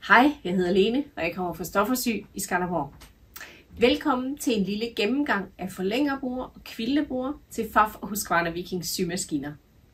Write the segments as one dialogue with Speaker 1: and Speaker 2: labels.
Speaker 1: Hej, jeg hedder Lene, og jeg kommer fra Stoffersyg i Skanderborg. Velkommen til en lille gennemgang af forlængerbord og kviltebord til Pfaff og Husqvarna Viking symaskiner.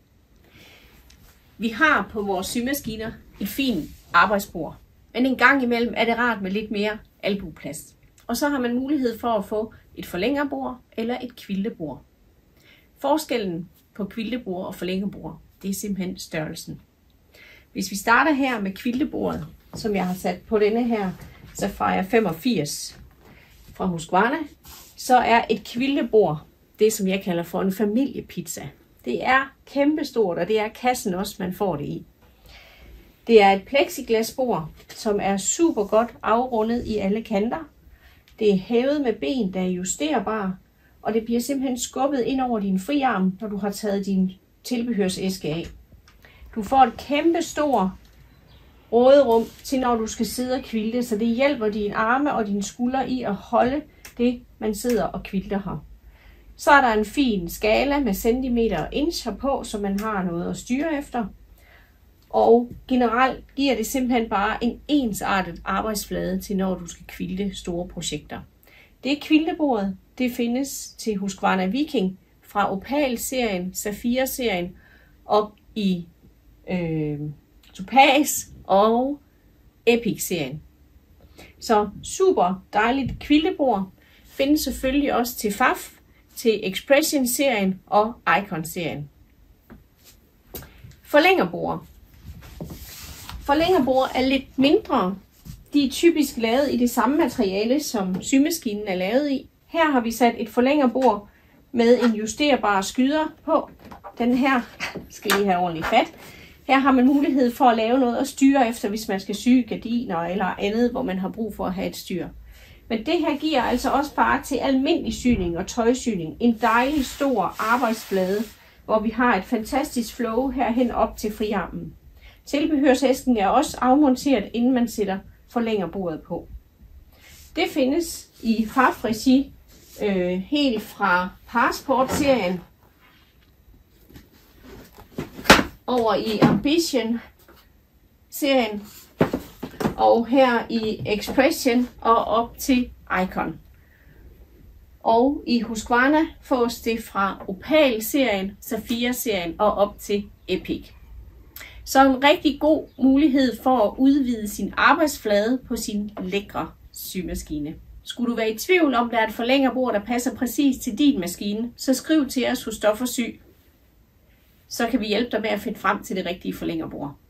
Speaker 1: Vi har på vores symaskiner et fint arbejdsbord, men en gang imellem er det rart med lidt mere albueplads. Og så har man mulighed for at få et forlængerbord eller et kviltebord. Forskellen på kviltebord og forlængerbord, det er simpelthen størrelsen. Hvis vi starter her med kviltebordet, som jeg har sat på denne her Sapphire 85 fra Husqvarna, så er et kviltebord det, som jeg kalder for en familiepizza. Det er kæmpestort, og det er kassen også, man får det i. Det er et plexiglasbord, som er super godt afrundet i alle kanter. Det er hævet med ben, der er justerbare, og det bliver simpelthen skubbet ind over din friarm, når du har taget din tilbehørsæske af. Du får et kæmpe stort råderum til, når du skal sidde og kvilte, så det hjælper dine arme og dine skuldre i at holde det, man sidder og kvilter her. Så er der en fin skala med centimeter og inch herpå, så man har noget at styre efter. Og generelt giver det simpelthen bare en ensartet arbejdsflade til, når du skal kvilte store projekter. Det kviltebordet, det findes til Husqvarna Viking fra Opal-serien, Saphir-serien og i Topaz og Epic-serien. Så super dejligt kviltebord. Findes selvfølgelig også til Pfaff, til Expression-serien og Icon-serien. Forlængerbord. Forlængerbord er lidt mindre. De er typisk lavet i det samme materiale, som symaskinen er lavet i. Her har vi sat et forlængerbord med en justerbar skyder på. Den her skal lige have ordentligt fat. Her har man mulighed for at lave noget at styre efter, hvis man skal sy gardiner eller andet, hvor man har brug for at have et styr. Men det her giver altså også bare til almindelig syning og tøjsyning en dejlig stor arbejdsflade, hvor vi har et fantastisk flow herhen op til friarmen. Tilbehørsæsken er også afmonteret, inden man sætter forlængerbordet på. Det findes i Pfaff-regi helt fra Passport-serien over i Ambition-serien og her i Expression og op til Icon. Og i Husqvarna fås det fra Opal-serien, Saphir-serien og op til Epic. Så en rigtig god mulighed for at udvide sin arbejdsflade på sin lækre symaskine. Skulle du være i tvivl om, der er et forlængerbord, der passer præcis til din maskine, så skriv til os hos Stoffersyg. Så kan vi hjælpe dig med at finde frem til det rigtige forlængerbord.